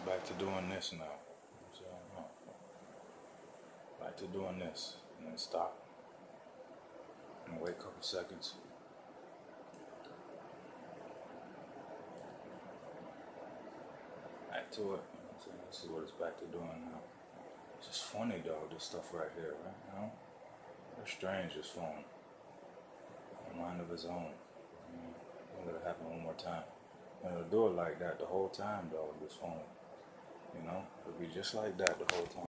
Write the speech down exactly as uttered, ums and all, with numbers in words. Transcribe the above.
back to doing this now. So, uh, back to doing this, and then stop, and wait a couple seconds. Back to it. So this is what it's back to doing now. It's just funny, dog. This stuff right here, right? You know, it's strange. This phone, a mind of its own. You know, don't let it happen one more time. And it'll do it like that the whole time, dog. This phone, you know, it'll be just like that the whole time.